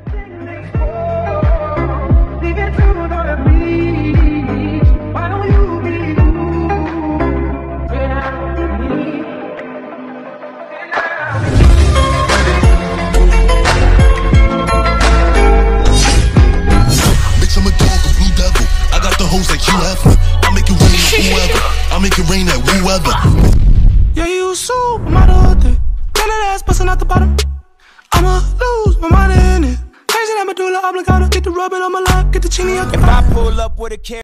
I'll make it rain at whoever. Yeah, you supermodel thing. Get that ass bustin' out the bottom. I'ma lose my mind in it. Changing that medulla oblongata. Get the rubbing on my lap. Get the chini out the If I pull up with a